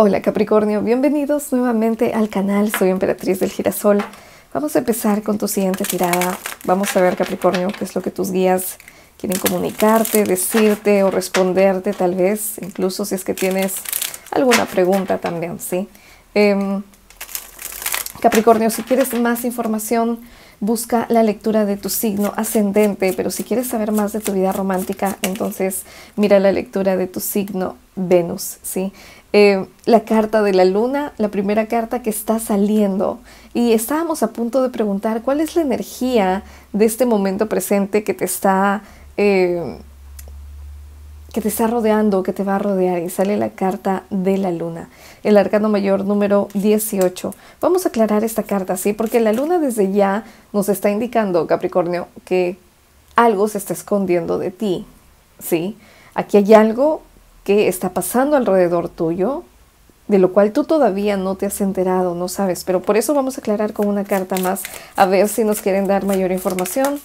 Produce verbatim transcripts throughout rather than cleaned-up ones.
Hola Capricornio, bienvenidos nuevamente al canal, soy Emperatriz del Girasol. Vamos a empezar con tu siguiente tirada. Vamos a ver, Capricornio, qué es lo que tus guías quieren comunicarte, decirte o responderte, tal vez, incluso si es que tienes alguna pregunta también, ¿sí? Eh, Capricornio, si quieres más información, busca la lectura de tu signo ascendente, pero si quieres saber más de tu vida romántica, entonces mira la lectura de tu signo Venus, ¿sí? Eh, la carta de la luna, la primera carta que está saliendo, y estábamos a punto de preguntar cuál es la energía de este momento presente que te está eh, que te está rodeando, que te va a rodear, y sale la carta de la luna, el arcano mayor número dieciocho. Vamos a aclarar esta carta, ¿sí? Porque la luna desde ya nos está indicando, Capricornio, que algo se está escondiendo de ti, ¿sí? Aquí hay algo que está pasando alrededor tuyo, de lo cual tú todavía no te has enterado, no sabes, pero por eso vamos a aclarar con una carta más, a ver si nos quieren dar mayor información.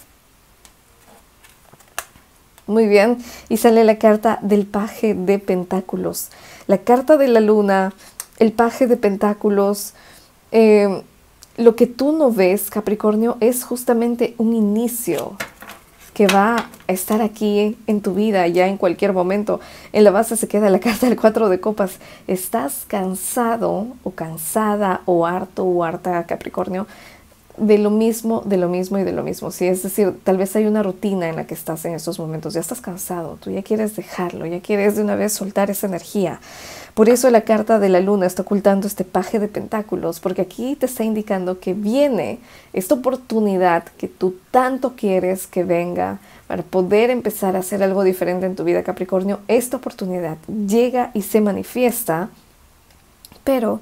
Muy bien, y sale la carta del paje de pentáculos, la carta de la luna, el paje de pentáculos. Eh, lo que tú no ves, Capricornio, es justamente un inicio que va a estar aquí en tu vida ya en cualquier momento. En la base se queda la carta del cuatro de copas. Estás cansado o cansada o harto o harta, Capricornio, de lo mismo, de lo mismo y de lo mismo. Sí, es decir, tal vez hay una rutina en la que estás en estos momentos. Ya estás cansado, tú ya quieres dejarlo, ya quieres de una vez soltar esa energía. Por eso la carta de la luna está ocultando este paje de pentáculos, porque aquí te está indicando que viene esta oportunidad que tú tanto quieres que venga para poder empezar a hacer algo diferente en tu vida, Capricornio. Esta oportunidad llega y se manifiesta, pero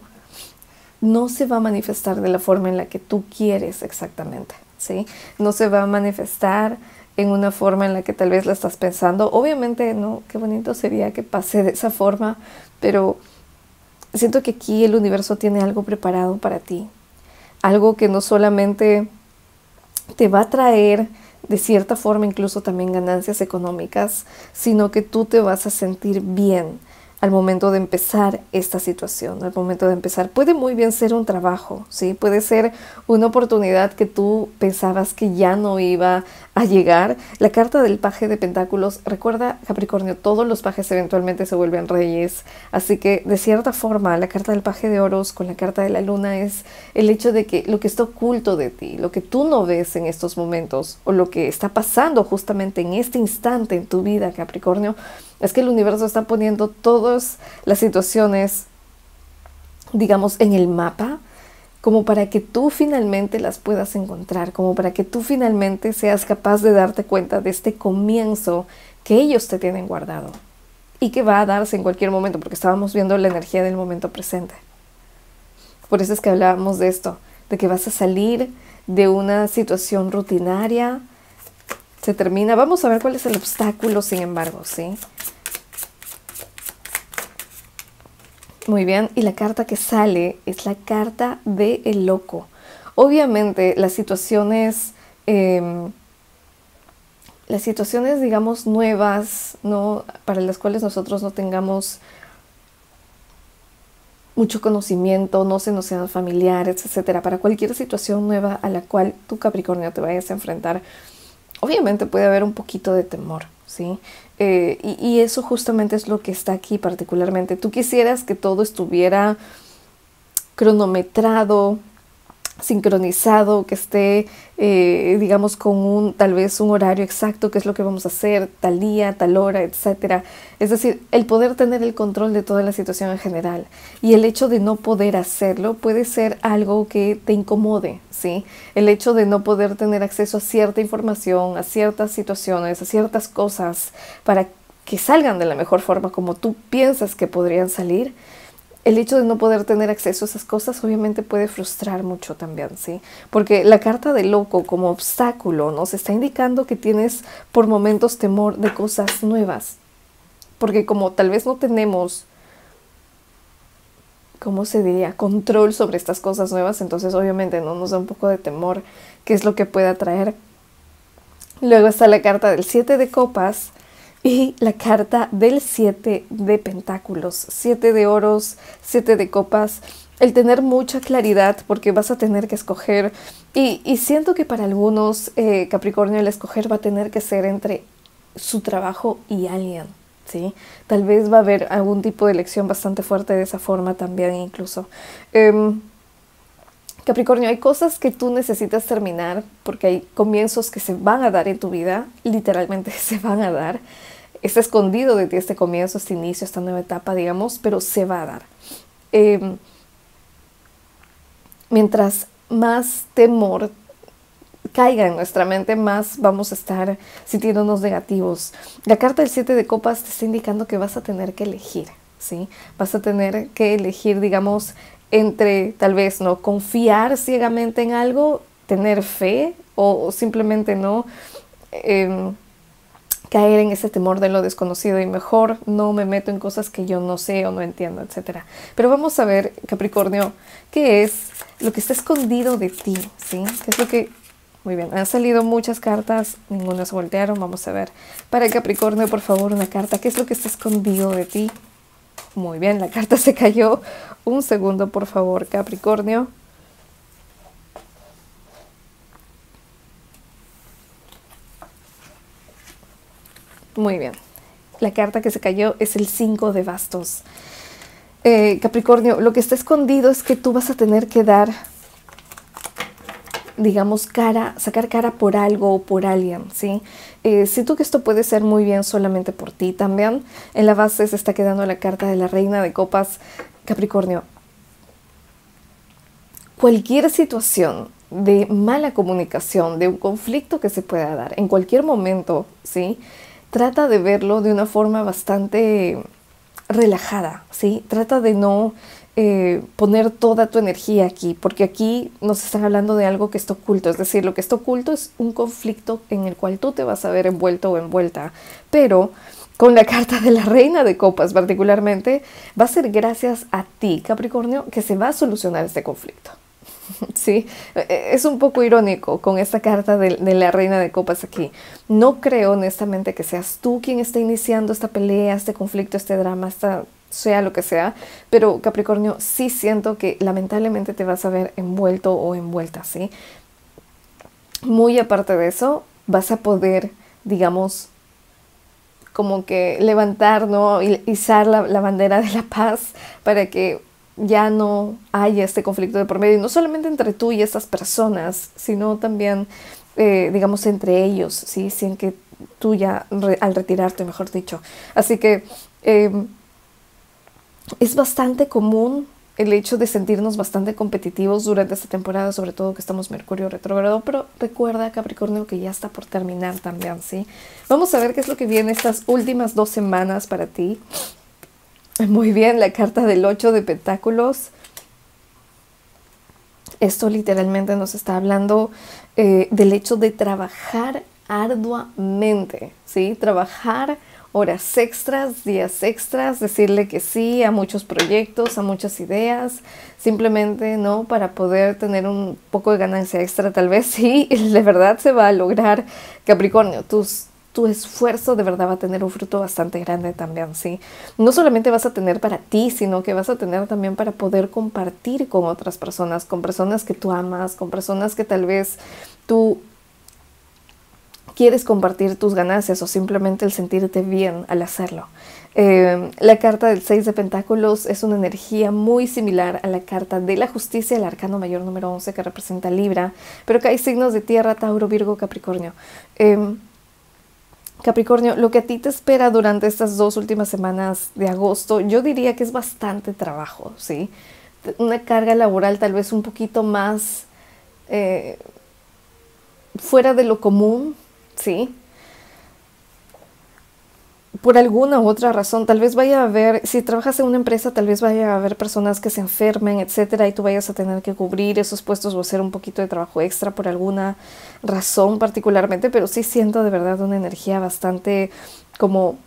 no se va a manifestar de la forma en la que tú quieres exactamente, ¿sí? No se va a manifestar en una forma en la que tal vez la estás pensando. Obviamente, no, qué bonito sería que pase de esa forma, pero siento que aquí el universo tiene algo preparado para ti. Algo que no solamente te va a traer de cierta forma incluso también ganancias económicas, sino que tú te vas a sentir bien al momento de empezar esta situación, al momento de empezar. Puede muy bien ser un trabajo, ¿sí? Puede ser una oportunidad que tú pensabas que ya no iba a llegar. La carta del paje de pentáculos, recuerda, Capricornio, todos los pajes eventualmente se vuelven reyes, así que de cierta forma la carta del paje de oros con la carta de la luna es el hecho de que lo que está oculto de ti, lo que tú no ves en estos momentos, o lo que está pasando justamente en este instante en tu vida, Capricornio, es que el universo está poniendo todas las situaciones, digamos, en el mapa, como para que tú finalmente las puedas encontrar, como para que tú finalmente seas capaz de darte cuenta de este comienzo que ellos te tienen guardado y que va a darse en cualquier momento, porque estábamos viendo la energía del momento presente. Por eso es que hablábamos de esto, de que vas a salir de una situación rutinaria. Se termina. Vamos a ver cuál es el obstáculo, sin embargo, ¿sí? Muy bien, y la carta que sale es la carta de el loco. Obviamente, las situaciones, eh, las situaciones, digamos, nuevas, ¿no? Para las cuales nosotros no tengamos mucho conocimiento, no se nos sean familiares, etcétera. Para cualquier situación nueva a la cual tú, Capricornio, te vayas a enfrentar, obviamente puede haber un poquito de temor, ¿sí? Eh, y, y eso justamente es lo que está aquí particularmente. Tú quisieras que todo estuviera cronometrado, sincronizado, que esté, eh, digamos, con un tal vez un horario exacto, qué es lo que vamos a hacer, tal día, tal hora, etcétera. Es decir, el poder tener el control de toda la situación en general. Y el hecho de no poder hacerlo puede ser algo que te incomode, ¿sí? El hecho de no poder tener acceso a cierta información, a ciertas situaciones, a ciertas cosas, para que salgan de la mejor forma como tú piensas que podrían salir. El hecho de no poder tener acceso a esas cosas obviamente puede frustrar mucho también, ¿sí? Porque la carta del loco como obstáculo nos está indicando que tienes por momentos temor de cosas nuevas. Porque como tal vez no tenemos, ¿cómo se diría?, control sobre estas cosas nuevas, entonces obviamente no nos da un poco de temor qué es lo que pueda traer. Luego está la carta del siete de copas y la carta del siete de pentáculos, siete de oros, siete de copas. El tener mucha claridad porque vas a tener que escoger y, y siento que para algunos eh, Capricornio el escoger va a tener que ser entre su trabajo y alguien, ¿sí? Tal vez va a haber algún tipo de elección bastante fuerte de esa forma también incluso. Um, Capricornio, hay cosas que tú necesitas terminar porque hay comienzos que se van a dar en tu vida, literalmente se van a dar. Está escondido de ti este comienzo, este inicio, esta nueva etapa, digamos, pero se va a dar. Um, Mientras más temor caiga en nuestra mente, más vamos a estar sintiéndonos negativos. La carta del siete de copas te está indicando que vas a tener que elegir, ¿sí? Vas a tener que elegir, digamos, entre tal vez no confiar ciegamente en algo, tener fe o, o simplemente no eh, caer en ese temor de lo desconocido y mejor no me meto en cosas que yo no sé o no entiendo, etcétera. Pero vamos a ver, Capricornio, qué es lo que está escondido de ti, ¿sí? ¿Qué es lo que...? Muy bien, han salido muchas cartas, ninguna se voltearon, vamos a ver. Para Capricornio, por favor, una carta. ¿Qué es lo que está escondido de ti? Muy bien, la carta se cayó. Un segundo, por favor, Capricornio. Muy bien, la carta que se cayó es el cinco de bastos. Eh, Capricornio, lo que está escondido es que tú vas a tener que dar, digamos, cara, sacar cara por algo o por alguien, ¿sí? Eh, siento que esto puede ser muy bien solamente por ti también. En la base se está quedando la carta de la reina de copas. Capricornio, cualquier situación de mala comunicación, de un conflicto que se pueda dar en cualquier momento, ¿sí? Trata de verlo de una forma bastante relajada, ¿sí? Trata de no eh, poner toda tu energía aquí, porque aquí nos están hablando de algo que está oculto. Es decir, lo que está oculto es un conflicto en el cual tú te vas a ver envuelto o envuelta. Pero con la carta de la reina de copas particularmente, va a ser gracias a ti, Capricornio, que se va a solucionar este conflicto. Sí, es un poco irónico con esta carta de, de la reina de copas aquí. No creo honestamente que seas tú quien está iniciando esta pelea, este conflicto, este drama, esta, sea lo que sea, pero Capricornio, sí siento que lamentablemente te vas a ver envuelto o envuelta, ¿sí? Muy aparte de eso, vas a poder, digamos, como que levantar, ¿no? Y izar la, la bandera de la paz para que ya no haya este conflicto de por medio, y no solamente entre tú y estas personas, sino también, eh, digamos, entre ellos, ¿sí? Sin que tú ya, re, al retirarte, mejor dicho. Así que eh, es bastante común el hecho de sentirnos bastante competitivos durante esta temporada, sobre todo que estamos Mercurio retrógrado, pero recuerda, Capricornio, que ya está por terminar también, ¿sí? Vamos a ver qué es lo que viene estas últimas dos semanas para ti. Muy bien, la carta del ocho de pentáculos. Esto literalmente nos está hablando eh, del hecho de trabajar arduamente, ¿sí? Trabajar horas extras, días extras, decirle que sí a muchos proyectos, a muchas ideas, simplemente, ¿no? Para poder tener un poco de ganancia extra, tal vez sí, de verdad se va a lograr, Capricornio, tus... tu esfuerzo de verdad va a tener un fruto bastante grande también, ¿sí? No solamente vas a tener para ti, sino que vas a tener también para poder compartir con otras personas, con personas que tú amas, con personas que tal vez tú quieres compartir tus ganancias o simplemente el sentirte bien al hacerlo. Eh, la carta del seis de pentáculos es una energía muy similar a la carta de la justicia, el arcano mayor número once que representa Libra, pero que hay signos de tierra, Tauro, Virgo, Capricornio. Eh, Capricornio, lo que a ti te espera durante estas dos últimas semanas de agosto, yo diría que es bastante trabajo, ¿sí? Una carga laboral tal vez un poquito más eh, fuera de lo común, ¿sí? Por alguna u otra razón, tal vez vaya a haber, si trabajas en una empresa, tal vez vaya a haber personas que se enfermen, etcétera, y tú vayas a tener que cubrir esos puestos o hacer un poquito de trabajo extra por alguna razón particularmente, pero sí siento de verdad una energía bastante como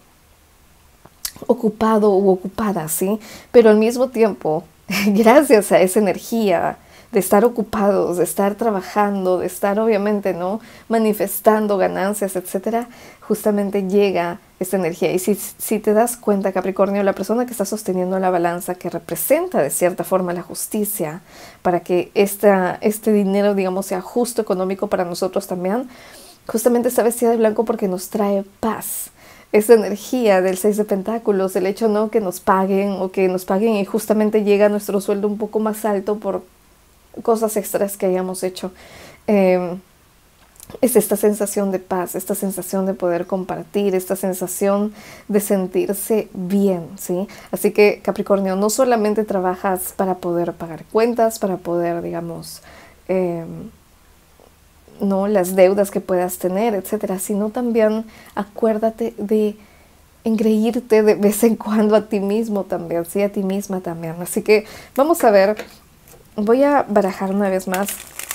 ocupado u ocupada, ¿sí? Pero al mismo tiempo, gracias a esa energía, de estar ocupados, de estar trabajando, de estar obviamente, ¿no?, manifestando ganancias, etcétera, justamente llega esta energía. Y si, si te das cuenta, Capricornio, la persona que está sosteniendo la balanza, que representa de cierta forma la justicia, para que esta, este dinero, digamos, sea justo, económico para nosotros también, justamente está vestida de blanco porque nos trae paz. Esa energía del seis de pentáculos, el hecho, ¿no?, que nos paguen o que nos paguen y justamente llega nuestro sueldo un poco más alto por cosas extras que hayamos hecho. Eh, es esta sensación de paz, esta sensación de poder compartir, esta sensación de sentirse bien, ¿sí? Así que, Capricornio, no solamente trabajas para poder pagar cuentas, para poder, digamos, eh, no las deudas que puedas tener, etcétera, sino también acuérdate de engreírte de vez en cuando a ti mismo también, sí, a ti misma también. Así que vamos a ver, voy a barajar una vez más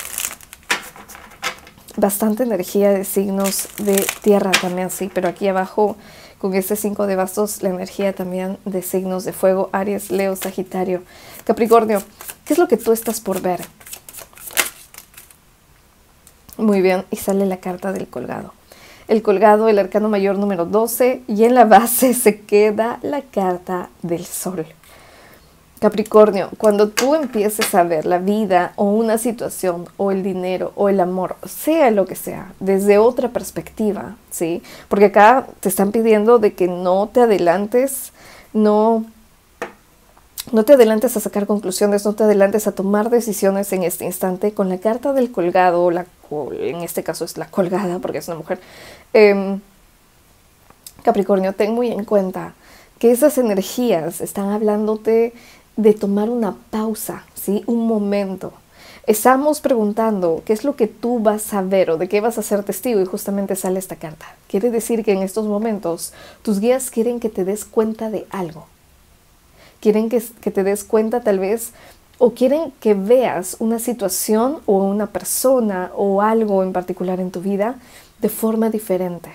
bastante energía de signos de tierra también, sí, pero aquí abajo con este cinco de bastos la energía también de signos de fuego, Aries, Leo, Sagitario. Capricornio, ¿qué es lo que tú estás por ver? Muy bien, y sale la carta del colgado. El colgado, el arcano mayor número doce, y en la base se queda la carta del sol. Capricornio, cuando tú empieces a ver la vida o una situación o el dinero o el amor, sea lo que sea, desde otra perspectiva, ¿sí? Porque acá te están pidiendo de que no te adelantes, no... No te adelantes a sacar conclusiones, no te adelantes a tomar decisiones en este instante. Con la carta del colgado, la, en este caso es la colgada porque es una mujer. Eh, Capricornio, ten muy en cuenta que esas energías están hablándote de tomar una pausa, ¿sí? Un momento. Estamos preguntando qué es lo que tú vas a ver o de qué vas a ser testigo y justamente sale esta carta. Quiere decir que en estos momentos tus guías quieren que te des cuenta de algo. Quieren que, que te des cuenta tal vez, o quieren que veas una situación o una persona o algo en particular en tu vida de forma diferente.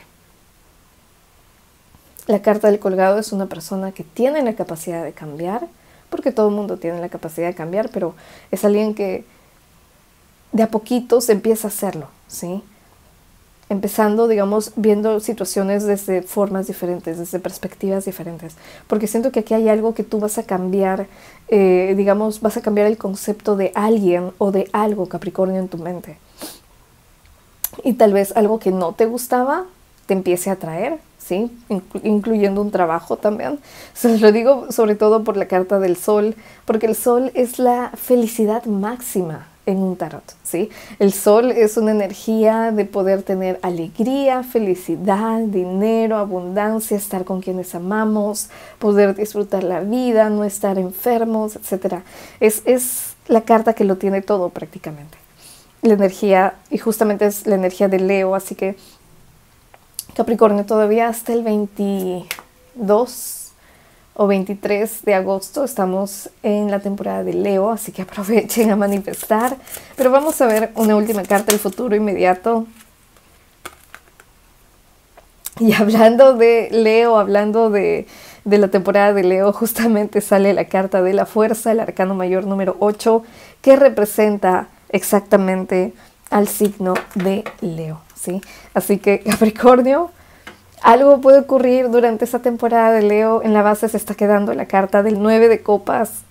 La carta del colgado es una persona que tiene la capacidad de cambiar, porque todo el mundo tiene la capacidad de cambiar, pero es alguien que de a poquito se empieza a hacerlo, ¿sí? Empezando, digamos, viendo situaciones desde formas diferentes, desde perspectivas diferentes. Porque siento que aquí hay algo que tú vas a cambiar, eh, digamos, vas a cambiar el concepto de alguien o de algo, Capricornio, en tu mente. Y tal vez algo que no te gustaba te empiece a atraer, ¿sí? Inclu- incluyendo un trabajo también. Se lo digo sobre todo por la carta del sol, porque el sol es la felicidad máxima en un tarot, ¿sí? El sol es una energía de poder tener alegría, felicidad, dinero, abundancia, estar con quienes amamos, poder disfrutar la vida, no estar enfermos, etcétera. Es, es la carta que lo tiene todo prácticamente. La energía, y justamente es la energía de Leo, así que Capricornio, todavía hasta el veintidós o veintitrés de agosto estamos en la temporada de Leo, así que aprovechen a manifestar. Pero vamos a ver una última carta, el futuro inmediato. Y hablando de Leo, hablando de, de la temporada de Leo, justamente sale la carta de la fuerza, el arcano mayor número ocho, que representa exactamente al signo de Leo, ¿sí? Así que, Capricornio, algo puede ocurrir durante esta temporada de Leo. En la base se está quedando la carta del nueve de copas.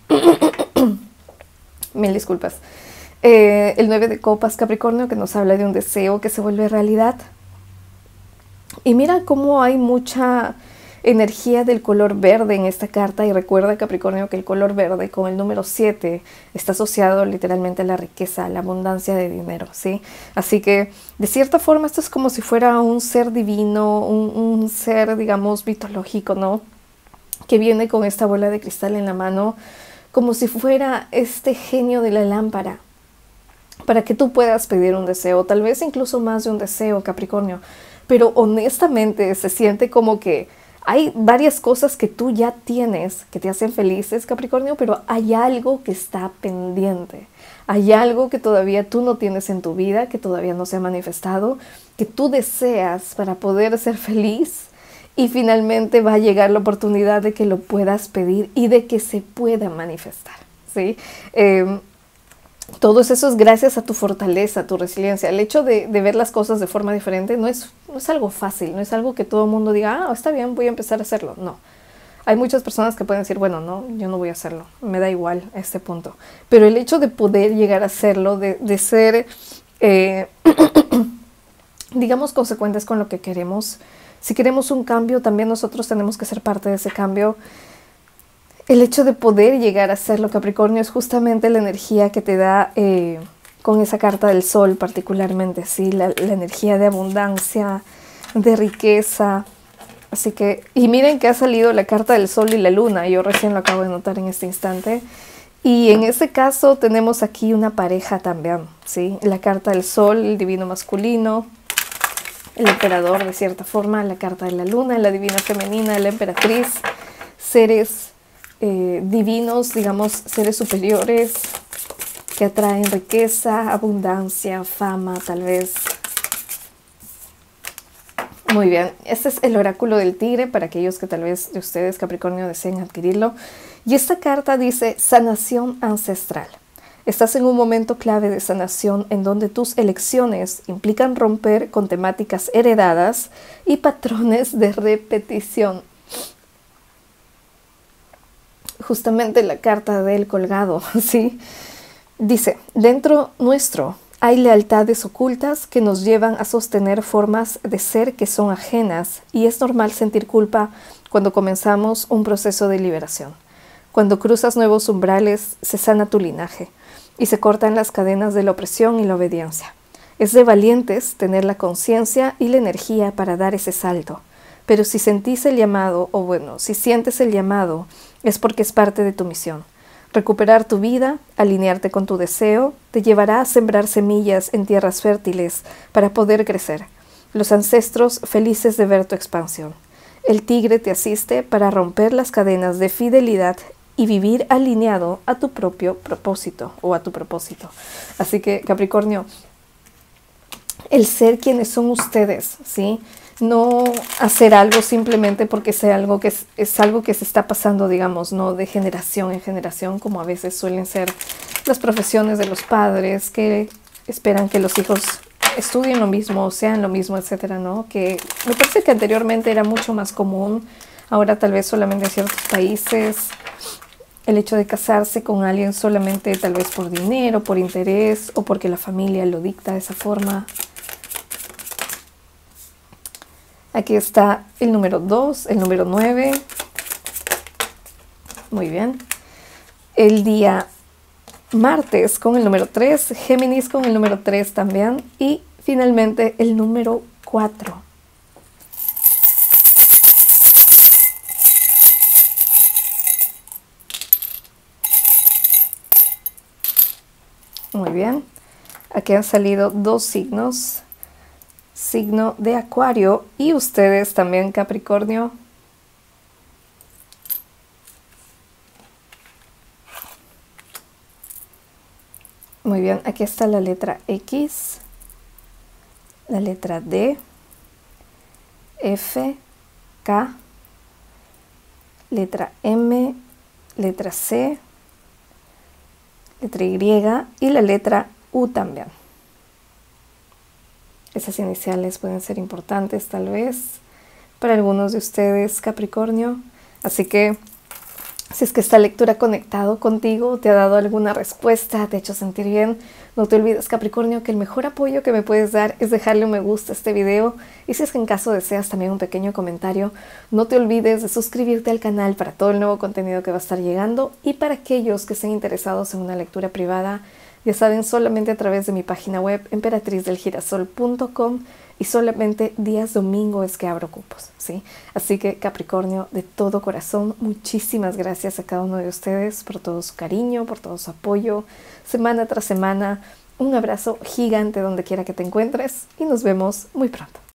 Mil disculpas. Eh, el nueve de copas, Capricornio, que nos habla de un deseo que se vuelve realidad. Y mira cómo hay mucha energía del color verde en esta carta. Y recuerda, Capricornio, que el color verde con el número siete está asociado literalmente a la riqueza, a la abundancia de dinero, ¿sí? Así que, de cierta forma, esto es como si fuera un ser divino, un, un ser, digamos, mitológico, ¿no? Que viene con esta bola de cristal en la mano, como si fuera este genio de la lámpara, para que tú puedas pedir un deseo, tal vez incluso más de un deseo, Capricornio. Pero honestamente se siente como que hay varias cosas que tú ya tienes que te hacen felices, Capricornio, pero hay algo que está pendiente. Hay algo que todavía tú no tienes en tu vida, que todavía no se ha manifestado, que tú deseas para poder ser feliz, y finalmente va a llegar la oportunidad de que lo puedas pedir y de que se pueda manifestar, ¿sí? Eh, todo eso es gracias a tu fortaleza, a tu resiliencia. El hecho de, de ver las cosas de forma diferente no es, no es algo fácil, no es algo que todo el mundo diga, ah, está bien, voy a empezar a hacerlo. No. Hay muchas personas que pueden decir, bueno, no, yo no voy a hacerlo, me da igual a este punto. Pero el hecho de poder llegar a hacerlo, de, de ser, eh, digamos, consecuentes con lo que queremos. Si queremos un cambio, también nosotros tenemos que ser parte de ese cambio. El hecho de poder llegar a hacerlo, Capricornio, es justamente la energía que te da eh, con esa carta del sol particularmente, ¿sí? La, la energía de abundancia, de riqueza. Así que, y miren que ha salido la carta del sol y la luna, yo recién lo acabo de notar en este instante. Y en este caso tenemos aquí una pareja también, ¿sí? La carta del sol, el divino masculino, el emperador de cierta forma, la carta de la luna, la divina femenina, la emperatriz, seres Eh, divinos, digamos, seres superiores que atraen riqueza, abundancia, fama, tal vez. Muy bien, este es el oráculo del tigre para aquellos que tal vez de ustedes, Capricornio, deseen adquirirlo. Y esta carta dice sanación ancestral. Estás en un momento clave de sanación en donde tus elecciones implican romper con temáticas heredadas y patrones de repetición. Justamente la carta del colgado, ¿sí? Dice, dentro nuestro hay lealtades ocultas que nos llevan a sostener formas de ser que son ajenas y es normal sentir culpa cuando comenzamos un proceso de liberación. Cuando cruzas nuevos umbrales, se sana tu linaje y se cortan las cadenas de la opresión y la obediencia. Es de valientes tener la conciencia y la energía para dar ese salto. Pero si sentís el llamado, o bueno, si sientes el llamado, es porque es parte de tu misión. Recuperar tu vida, alinearte con tu deseo, te llevará a sembrar semillas en tierras fértiles para poder crecer. Los ancestros felices de ver tu expansión. El tigre te asiste para romper las cadenas de fidelidad y vivir alineado a tu propio propósito o a tu propósito. Así que, Capricornio, el ser quienes son ustedes, ¿sí? No hacer algo simplemente porque sea algo que es, es algo que se está pasando, digamos, no de generación en generación, como a veces suelen ser las profesiones de los padres que esperan que los hijos estudien lo mismo, sean lo mismo, etcétera, ¿no? Que me parece que anteriormente era mucho más común, ahora tal vez solamente en ciertos países, el hecho de casarse con alguien solamente tal vez por dinero, por interés o porque la familia lo dicta de esa forma. Aquí está el número dos, el número nueve. Muy bien. El día martes con el número tres, Géminis con el número tres también. Y finalmente el número cuatro. Muy bien. Aquí han salido dos signos. Signo de Acuario y ustedes también, Capricornio. Muy bien, aquí está la letra X, la letra D, F, K, letra M, letra C, letra Y y la letra U también. Esas iniciales pueden ser importantes tal vez para algunos de ustedes, Capricornio. Así que si es que esta lectura ha conectado contigo, te ha dado alguna respuesta, te ha hecho sentir bien, no te olvides, Capricornio, que el mejor apoyo que me puedes dar es dejarle un me gusta a este video. Y si es que en caso deseas también un pequeño comentario, no te olvides de suscribirte al canal para todo el nuevo contenido que va a estar llegando. Y para aquellos que estén interesados en una lectura privada, ya saben, solamente a través de mi página web emperatriz del girasol punto com y solamente días domingo es que abro cupos, ¿sí? Así que, Capricornio, de todo corazón, muchísimas gracias a cada uno de ustedes por todo su cariño, por todo su apoyo, semana tras semana. Un abrazo gigante donde quiera que te encuentres y nos vemos muy pronto.